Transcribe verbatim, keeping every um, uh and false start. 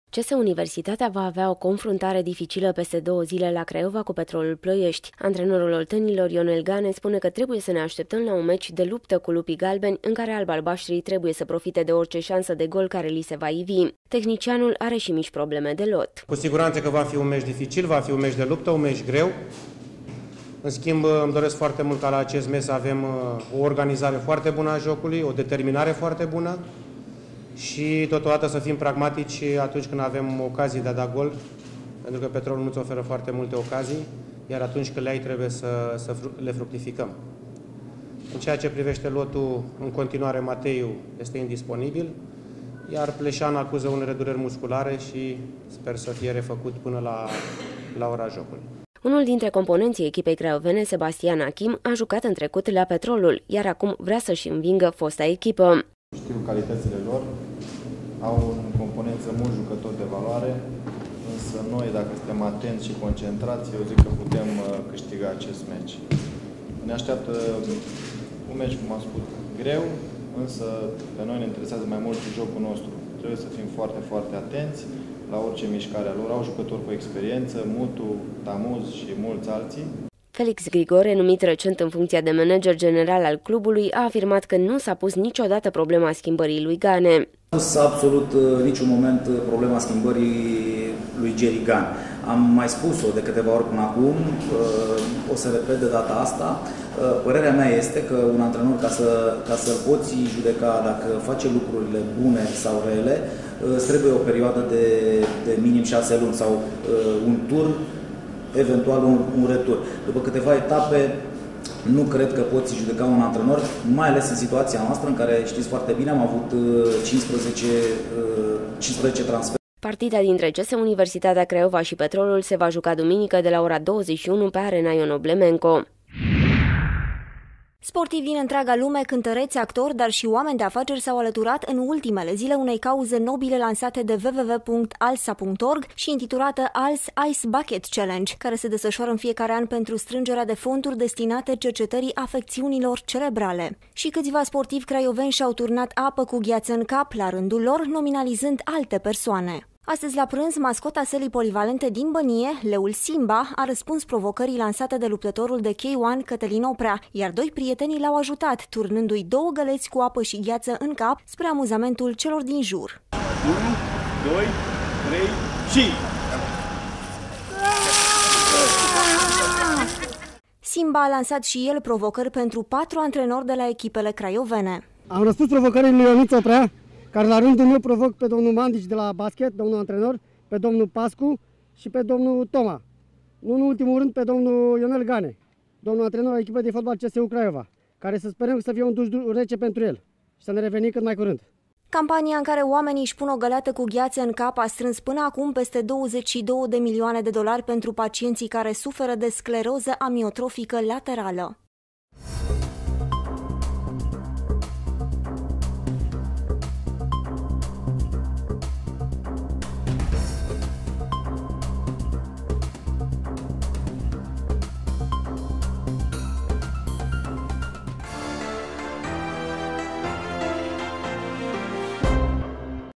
C S Universitatea va avea o confruntare dificilă peste două zile la Craiova cu Petrolul Ploiești. Antrenorul oltenilor Ionel Gane spune că trebuie să ne așteptăm la un meci de luptă cu lupii galbeni, în care albalbaștrii trebuie să profite de orice șansă de gol care li se va ivi. Tehnicianul are și mici probleme de lot. Cu siguranță că va fi un meci dificil, va fi un meci de luptă, un meci greu. În schimb, îmi doresc foarte mult ca la acest meci să avem o organizare foarte bună a jocului, o determinare foarte bună și totodată să fim pragmatici atunci când avem ocazii de a da gol, pentru că Petrolul nu-ți oferă foarte multe ocazii, iar atunci când le ai trebuie să, să le fructificăm. În ceea ce privește lotul, în continuare Mateiu este indisponibil, iar Pleșan acuză unele dureri musculare și sper să fie refăcut până la, la ora jocului. Unul dintre componenții echipei craiovene, Sebastian Achim, a jucat în trecut la Petrolul, iar acum vrea să-și învingă fosta echipă. Știu calitățile lor, au un componență mult jucător de valoare, însă noi, dacă suntem atenți și concentrați, eu zic că putem câștiga acest meci. Ne așteaptă un meci, cum am spus, greu, însă pe noi ne interesează mai mult jocul nostru. Trebuie să fim foarte, foarte atenți la orice mișcare a lor. Au jucători cu experiență, Mutu, Tamuz și mulți alții. Felix Grigore, numit recent în funcția de manager general al clubului, a afirmat că nu s-a pus niciodată problema schimbării lui Gane. Nu s-a absolut niciun moment problema schimbării lui Jerry Gane. Am mai spus-o de câteva ori până acum, o să repet de data asta. Părerea mea este că un antrenor, ca să, ca să poți judeca dacă face lucrurile bune sau rele, îți trebuie o perioadă de, de minim șase luni sau un tur, eventual un, un retur. După câteva etape, nu cred că poți judeca un antrenor, mai ales în situația noastră, în care știți foarte bine, am avut cincisprezece, cincisprezece transferuri. Partida dintre C S Universitatea Craiova și Petrolul se va juca duminică de la ora douăzeci și unu pe Arena Ion Oblemenco. Sportivi din întreaga lume, cântăreți, actori, dar și oameni de afaceri s-au alăturat în ultimele zile unei cauze nobile lansate de w w w punct alsa punct org și intitulată Als Ice Bucket Challenge, care se desfășoară în fiecare an pentru strângerea de fonduri destinate cercetării afecțiunilor cerebrale. Și câțiva sportivi craioveni și-au turnat apă cu gheață în cap, la rândul lor, nominalizând alte persoane. Astăzi la prânz, mascota sălii polivalente din Bănie, leul Simba, a răspuns provocării lansate de luptătorul de K unu Cătălin Oprea, iar doi prieteni l-au ajutat, turnându-i două găleți cu apă și gheață în cap, spre amuzamentul celor din jur. unu, doi, trei și... Simba a lansat și el provocări pentru patru antrenori de la echipele craiovene. Am răspuns provocării lui Ionuț Oprea, care la rândul meu provoc pe domnul Mandici de la basket, domnul antrenor, pe domnul Pascu și pe domnul Toma. Nu în ultimul rând pe domnul Ionel Gane, domnul antrenor al echipei de fotbal C S U Craiova, care să sperăm să fie un duș rece pentru el și să ne revenim cât mai curând. Campania în care oamenii își pun o găleată cu gheață în cap a strâns până acum peste douăzeci și două de milioane de dolari pentru pacienții care suferă de scleroză amiotrofică laterală.